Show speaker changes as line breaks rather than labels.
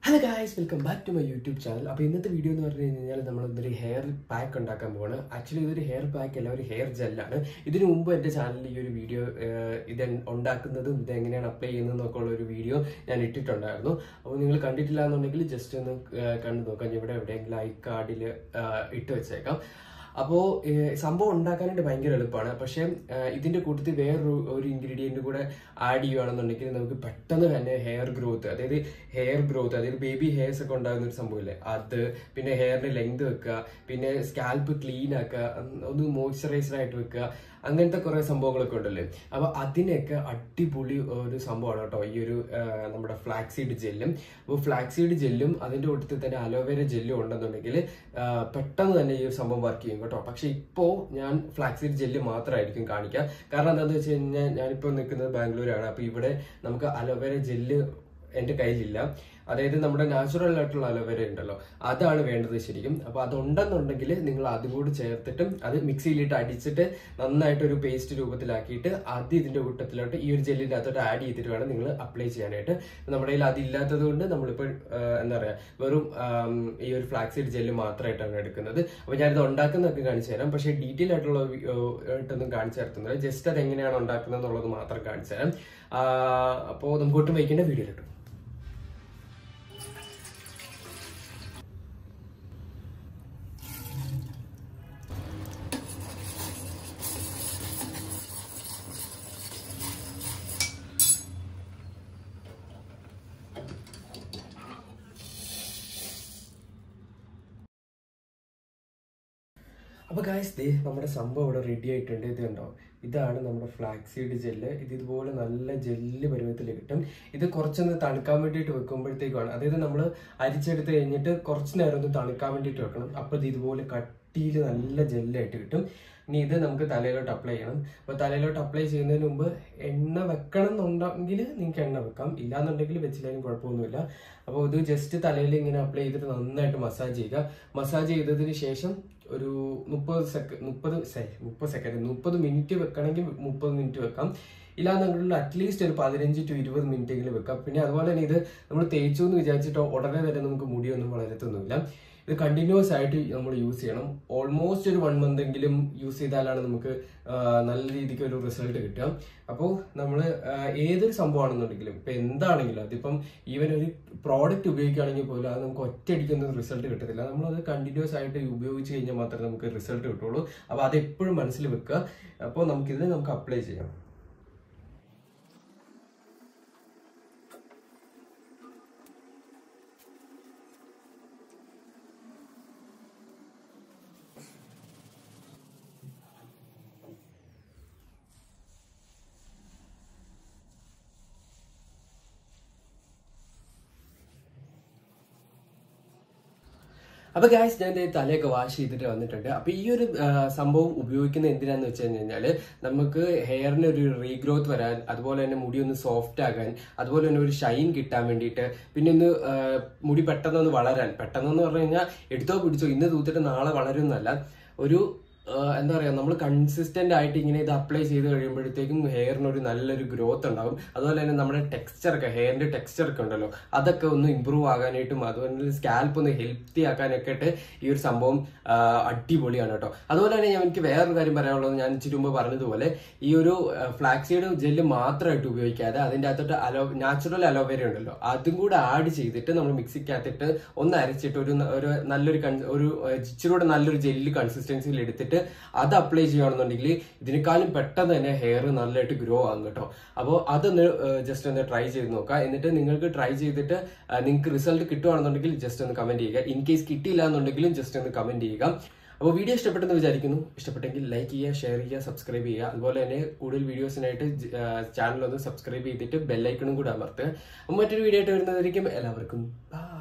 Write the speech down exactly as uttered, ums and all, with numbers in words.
Hello guys, welcome back to my YouTube channel. അപ്പോൾ ഇന്നത്തെ video എന്ന് പറഞ്ഞു കഴിഞ്ഞാൽ നമ്മൾ ഒരു ഹെയർ പാക്ക് ഉണ്ടാക്കാൻ പോവാണ്. ആക്ച്വലി ഇതൊരു ഹെയർ പാക്ക് അല്ല, ഒരു ഹെയർ ജെല്ലാണ്. ഇതിനു മുമ്പ് എൻ്റെ ചാനലിൽ ഈ ഒരു വീഡിയോ ഇത് ഉണ്ടാക്കുന്നതും ഇത് എങ്ങനെയാണ് അപ്ലൈ ചെയ്യുന്നതെന്നൊക്കെ ഉള്ള ഒരു വീഡിയോ ഞാൻ ഇട്ടിട്ടുണ്ടായിരുന്നു. അപ്പോൾ നിങ്ങൾ കണ്ടിട്ടില്ല എന്നുണ്ടെങ്കിൽ ജസ്റ്റ് ഒന്ന് കണ്ടു നോക്കാം. ഇവിടെ എവിടെയെങ്കിലും ഐ കാർഡിൽ ഇട്ട് വെച്ചേക്കാം. അപ്പോൾ സംഭവം ഉണ്ടാക്കാനായിട്ട് ഭയങ്കര എളുപ്പമാണ്. പക്ഷേ ഇതിൻ്റെ കൂട്ടത്തിൽ വേറൊരു ഒരു ഇൻഗ്രീഡിയൻറ്റ് കൂടെ ആഡ് ചെയ്യുകയാണെന്നുണ്ടെങ്കിൽ നമുക്ക് പെട്ടെന്ന് തന്നെ ഹെയർ ഗ്രോത്ത്, അതായത് ഹെയർ ഗ്രോത്ത് അതായത് ബേബി ഹെയർസ് ഒക്കെ ഉണ്ടാകുന്ന ഒരു സംഭവമില്ലേ അത്, പിന്നെ ഹെയറിൻ്റെ ലെങ്ത് വെക്കുക, പിന്നെ സ്കാൽപ്പ് ക്ലീൻ ആക്കുക, ഒന്ന് മോയ്സ്ചറൈസറായിട്ട് വെക്കുക, അങ്ങനത്തെ കുറേ സംഭവങ്ങളൊക്കെ ഉണ്ടല്ലേ. അപ്പോൾ അതിനൊക്കെ അടിപൊളി ഒരു സംഭവമാണ് കേട്ടോ ഈ ഒരു നമ്മുടെ ഫ്ലാക്സീഡ് ജെല്ലും. അപ്പോൾ ഫ്ലാക്സീഡ് ജെല്ലും അതിൻ്റെ കൂട്ടത്തിൽ തന്നെ അലോവേര ജെല്ലും ഉണ്ടെന്നുണ്ടെങ്കിൽ പെട്ടെന്ന് തന്നെ ഈ ഒരു സംഭവം വർക്ക് ചെയ്യും കേട്ടോ. പക്ഷെ ഇപ്പോൾ ഞാൻ ഫ്ലാക്സീഡ് ജെല്ല് മാത്രമായിരിക്കും കാണിക്കുക. കാരണം എന്താണെന്ന് വെച്ച് കഴിഞ്ഞാൽ ഞാനിപ്പോൾ നിൽക്കുന്നത് ബാംഗ്ലൂരാണ്. അപ്പോൾ ഇവിടെ നമുക്ക് അലോവേര ജെല്ല് എൻ്റെ കയ്യിലില്ല. അതായത് നമ്മുടെ നാച്ചുറൽ ആയിട്ടുള്ള അലോവേര ഉണ്ടല്ലോ, അതാണ് വേണ്ടത് ശരിക്കും. അപ്പോൾ അതുണ്ടെന്നുണ്ടെങ്കിൽ നിങ്ങൾ അതും കൂടി ചേർത്തിട്ടും അത് മിക്സിയിലിട്ട് അടിച്ചിട്ട് നന്നായിട്ടൊരു പേസ്റ്റ് രൂപത്തിലാക്കിയിട്ട് അത് ഇതിൻ്റെ കൂട്ടത്തിലോട്ട് ഈ ഒരു ജെല്ലിൻ്റെ അകത്തോട്ട് ആഡ് ചെയ്തിട്ട് വേണം നിങ്ങൾ അപ്ലൈ ചെയ്യാനായിട്ട്. നമ്മുടെ കയ്യിൽ അതില്ലാത്തത് കൊണ്ട് നമ്മളിപ്പോൾ എന്താ പറയുക വെറും ഈ ഒരു ഫ്ലാക്സീഡ് ജെല്ല് മാത്രമായിട്ടാണ് എടുക്കുന്നത്. അപ്പോൾ ഞാനിത് ഉണ്ടാക്കുന്നതൊക്കെ കാണിച്ചു തരാം. പക്ഷേ ഡീറ്റെയിൽ ആയിട്ടുള്ള ആയിട്ടൊന്നും കാണിച്ചു തരത്തുന്നില്ല. ജസ്റ്റ് അത് എങ്ങനെയാണ് ഉണ്ടാക്കുന്നത് എന്നുള്ളത് മാത്രം കാണിച്ചു തരാം. അപ്പോൾ നമുക്ക് ഒട്ടും വയ്ക്കേണ്ട വീഡിയോ കിട്ടും. അപ്പോൾ ഗായ്സ് ദേ നമ്മുടെ സംഭവം ഇവിടെ റെഡി ആയിട്ടുണ്ട്. ഇത് കണ്ടോ, ഇതാണ് നമ്മുടെ ഫ്ലാക്സീഡ് ജെല്ല്. ഇത് ഇതുപോലെ നല്ല ജെല്ല് പരുവത്തിൽ കിട്ടും. ഇത് കുറച്ചൊന്ന് തണുക്കാൻ വേണ്ടിയിട്ട് വെക്കുമ്പോഴത്തേക്കാണ്, അതായത് നമ്മൾ അരിച്ചെടുത്ത് കഴിഞ്ഞിട്ട് കുറച്ച് നേരം ഒന്ന് തണുക്കാൻ വേണ്ടിയിട്ട് വെക്കണം. അപ്പോൾ ഇത് ഇതുപോലെ കട്ടിയിൽ നല്ല ജെല്ലായിട്ട് കിട്ടും. ഇനി ഇത് നമുക്ക് തലയിലോട്ട് അപ്ലൈ ചെയ്യണം. അപ്പോൾ തലയിലോട്ട് അപ്ലൈ ചെയ്യുന്നതിന് മുമ്പ് എണ്ണ വെക്കണം എന്നുണ്ടെങ്കിൽ നിങ്ങൾക്ക് എണ്ണ വെക്കാം, ഇല്ലാന്നുണ്ടെങ്കിൽ വെച്ചില്ലെങ്കിലും കുഴപ്പമൊന്നുമില്ല. അപ്പോൾ ഇത് ജസ്റ്റ് തലയിൽ ഇങ്ങനെ അപ്ലൈ ചെയ്തിട്ട് നന്നായിട്ട് മസാജ് ചെയ്യുക. മസാജ് ചെയ്തതിന് ശേഷം ഒരു മുപ്പത് സെക്കൻഡ് മുപ്പത് മുപ്പത് സെക്കൻഡ് മുപ്പത് മിനിറ്റ് വെക്കണമെങ്കിൽ മുപ്പത് മിനിറ്റ് വെക്കാം. ഇല്ലാന്നുണ്ടെങ്കിൽ അറ്റ്ലീസ്റ്റ് ഒരു പതിനഞ്ച് ടു ഇരുപത് മിനിറ്റ് എങ്കിലും വെക്കാം. പിന്നെ അതുപോലെ തന്നെ ഇത് നമ്മൾ തേച്ചു എന്ന് വിചാരിച്ചിട്ടോ ഉടനെ തന്നെ നമുക്ക് മുടിയൊന്നും വളരത്തൊന്നുമില്ല. ഇത് കണ്ടിന്യൂസ് ആയിട്ട് നമ്മൾ യൂസ് ചെയ്യണം. ഓൾമോസ്റ്റ് ഒരു വൺ മന്ത് എങ്കിലും യൂസ് ചെയ്താലാണ് നമുക്ക് നല്ല രീതിക്ക് ഒരു റിസൾട്ട് കിട്ടുക. അപ്പോൾ നമ്മൾ ഏതൊരു സംഭവമാണെന്നുണ്ടെങ്കിലും ഇപ്പം എന്താണെങ്കിലും, അതിപ്പം ഈവൻ ഒരു പ്രോഡക്റ്റ് ഉപയോഗിക്കുകയാണെങ്കിൽ പോലും അത് നമുക്ക് ഒറ്റയടിക്കൊന്നും റിസൾട്ട് കിട്ടത്തില്ല. നമ്മളത് കണ്ടിന്യൂസ് ആയിട്ട് ഉപയോഗിച്ച് കഴിഞ്ഞാൽ മാത്രമേ നമുക്ക് റിസൾട്ട് കിട്ടുള്ളൂ. അപ്പോൾ അതെപ്പോഴും മനസ്സിൽ വെക്കുക. അപ്പോൾ നമുക്കിത് നമുക്ക് അപ്ലൈ ചെയ്യാം. അപ്പോൾ ഗായ്സ് ഞാൻ തലയൊക്കെ വാഷ് ചെയ്തിട്ട് വന്നിട്ടുണ്ട്. അപ്പോൾ ഈ ഒരു സംഭവം ഉപയോഗിക്കുന്നത് എന്തിനാന്ന് വെച്ച് കഴിഞ്ഞാൽ നമുക്ക് ഹെയറിന് ഒരു റീഗ്രോത്ത് വരാൻ, അതുപോലെ തന്നെ മുടി ഒന്ന് സോഫ്റ്റ് ആകാൻ, അതുപോലെ തന്നെ ഒരു ഷൈൻ കിട്ടാൻ വേണ്ടിയിട്ട്, പിന്നെ ഒന്ന് മുടി പെട്ടെന്നൊന്ന് വളരാൻ. പെട്ടെന്നെന്ന് പറഞ്ഞു കഴിഞ്ഞാൽ എടുത്തോ പിടിച്ചോ ഇന്ന് തൂത്തിട്ട് നാളെ വളരുന്നല്ല, ഒരു എന്താ പറയുക നമ്മൾ കൺസിസ്റ്റന്റ് ആയിട്ട് ഇങ്ങനെ ഇത് അപ്ലൈ ചെയ്ത് കഴിയുമ്പോഴത്തേക്കും ഹെയറിന് ഒരു നല്ലൊരു ഗ്രോത്ത് ഉണ്ടാകും. അതുപോലെ തന്നെ നമ്മുടെ ടെക്സ്ചറൊക്കെ ഹെയറിന്റെ ടെക്സ്ചറൊക്കെ ഉണ്ടല്ലോ അതൊക്കെ ഒന്ന് ഇമ്പ്രൂവ് ആകാനായിട്ടും അതുപോലെ സ്കാൽപ്പ് ഒന്ന് ഹെൽത്തി ആക്കാനൊക്കെ ആയിട്ട് ഈ ഒരു സംഭവം അടിപൊളിയാണ് കേട്ടോ. അതുപോലെ തന്നെ ഞാൻ എനിക്ക് വേറൊരു കാര്യം പറയാനുള്ളത്, ഞാൻ ഇച്ചിരി മുമ്പ് പറഞ്ഞതുപോലെ ഈ ഒരു ഫ്ലാക്സീഡ് ജെല്ല് മാത്രമായിട്ട് ഉപയോഗിക്കാതെ അതിൻ്റെ അകത്തോട്ട് അലോ നാച്ചുറൽ അലോവേര ഉണ്ടല്ലോ അതും കൂടെ ആഡ് ചെയ്തിട്ട് നമ്മൾ മിക്സിക്കകത്തിട്ട് ഒന്ന് അരച്ചിട്ട് ഒരു ഒരു നല്ലൊരു ഒരു ഇച്ചിരൂടെ നല്ലൊരു ജെല്ല് കൺസിസ്റ്റൻസിയിൽ എടുത്തിട്ട് അത് അപ്ലൈ ചെയ്യുകയാണെന്നുണ്ടെങ്കിൽ ഇതിനേക്കാളും പെട്ടെന്ന് തന്നെ ഹെയർ നല്ലതായിട്ട് ഗ്രോ ആകും കേട്ടോ. അപ്പോൾ അതൊന്ന് ജസ്റ്റ് ഒന്ന് ട്രൈ ചെയ്ത് നോക്കുക. എന്നിട്ട് നിങ്ങൾക്ക് ട്രൈ ചെയ്തിട്ട് നിങ്ങൾക്ക് റിസൾട്ട് കിട്ടുകയാണെന്നുണ്ടെങ്കിൽ ജസ്റ്റ് ഒന്ന് കമന്റ് ചെയ്യുക. ഇൻ കേസ് കിട്ടിയില്ല എന്നുണ്ടെങ്കിലും ജസ്റ്റ് ഒന്ന് കമന്റ് ചെയ്യുക. അപ്പോൾ വീഡിയോ ഇഷ്ടപ്പെട്ടെന്ന് വിചാരിക്കുന്നു. ഇഷ്ടപ്പെട്ടെങ്കിൽ ലൈക്ക് ചെയ്യുക, ഷെയർ ചെയ്യുക, സബ്സ്ക്രൈബ് ചെയ്യുക. അതുപോലെ തന്നെ കൂടുതൽ വീഡിയോസിനായിട്ട് ചാനൽ ഒന്ന് സബ്സ്ക്രൈബ് ചെയ്തിട്ട് ബെല്ലൈക്കണും കൂടെ അമർത്തുക. അപ്പോൾ മറ്റൊരു വീഡിയോ ആയിട്ട് വരുന്നതായിരിക്കും. എല്ലാവർക്കും ബൈ.